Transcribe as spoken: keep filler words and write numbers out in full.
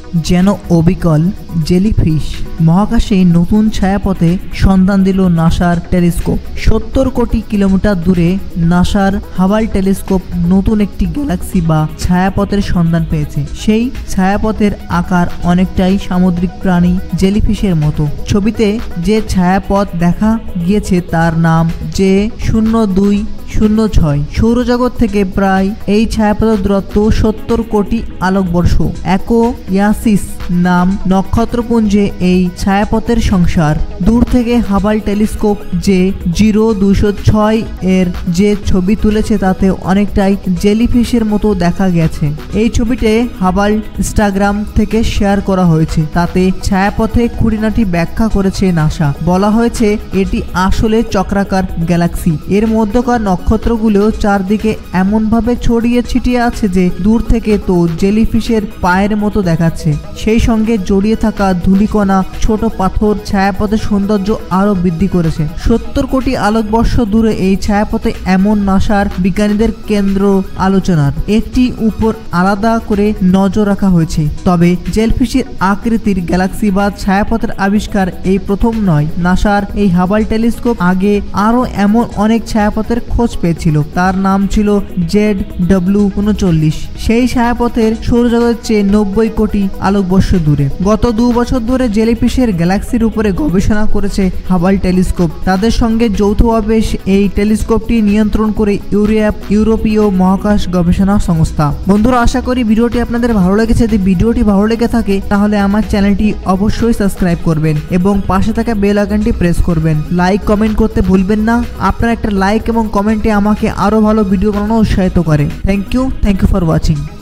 যেন অবিকল জেলিফিশ। মহাকাশে নতুন ছায়াপথে সন্ধান দিল নাসার টেলিস্কোপ। সত্তর কোটি কিলোমিটার দূরে নাসার হাবাল টেলিস্কোপ নতুন একটি গ্যালাক্সি বা ছায়াপথের সন্ধান পেয়েছে। সেই ছায়াপথের আকার অনেকটাই সামুদ্রিক প্রাণী জেলিফিশের মতো। ছবিতে যে ছায়াপথ দেখা গিয়েছে তার নাম জে শূন্য দুই শূন্য ছয়। সৌরজগৎ থেকে প্রায় এই ছায়াপথের দূরত্ব সত্তর কোটি আলোকবর্ষ। একো ইয়াসিস নাম নক্ষত্রপুঞ্জে এই ছায়াপথের সংসার। দূর থেকে হাবাল টেলিস্কোপ যে জিরো দুইশো ছয় এর যে ছবি তুলেছে তাতে অনেকটাই জেলিফিশের মতো দেখা গেছে। এই ছবিতে হাবাল ইনস্টাগ্রাম থেকে শেয়ার করা হয়েছে। তাতে ছায়াপথে খুঁটিনাটি ব্যাখ্যা করেছে নাসা। বলা হয়েছে এটি আসলে চক্রাকার গ্যালাক্সি। এর মধ্যকার নক্ষত্রগুলো চারদিকে এমনভাবে ছড়িয়ে ছিটিয়ে আছে যে দূর থেকে তো জেলিফিশের পায়ের মতো দেখাচ্ছে। সেই সঙ্গে জড়িয়ে থাকা ধূলিকণা, ছোট পাথর ছায়াপথের সৌন্দর্য আরো বৃদ্ধি করেছে। সত্তর কোটি আলোকবর্ষ দূরে এই ছায়াপথে এমন নাসার বিজ্ঞানীদের কেন্দ্র আলোচনার একটি উপর আলাদা করে নজর রাখা হয়েছে। তবে জেলিফিশের আকৃতির গ্যালাক্সি বা ছায়াপথের আবিষ্কার এই প্রথম নয়। নাসার এই হাবাল টেলিস্কোপ আগে আরো এমন অনেক ছায়াপথের খোঁজ পেয়েছিল। তার নাম ছিল জেড ডব্লিউ উনচল্লিশ। সেই ছায়াপথের সৌরজগতের চেয়ে নব্বই কোটি আলোকবর্ষ দূরে। গত দু বছর ধরে জেলিফিশের গ্যালাক্সির উপরে গবেষণা করেছে হাবাল টেলিস্কোপ। তাদের সঙ্গে যৌথভাবে এই টেলিস্কোপটি নিয়ন্ত্রণ করে ইউরোপ ইউরোপীয় মহাকাশ গবেষণা সংস্থা। বন্ধুরা, আশা করি ভিডিওটি আপনাদের ভালো লেগেছে। যদি ভিডিওটি ভালো লেগে থাকে তাহলে আমার চ্যানেলটি অবশ্যই সাবস্ক্রাইব করবেন এবং পাশে থাকা বেল আইকনটি প্রেস করবেন। লাইক কমেন্ট করতে ভুলবেন না। আপনার একটা লাইক এবং কমেন্টে আমাকে আরো ভালো ভিডিও বানানো উৎসাহিত করে। Thank you thank you for watching.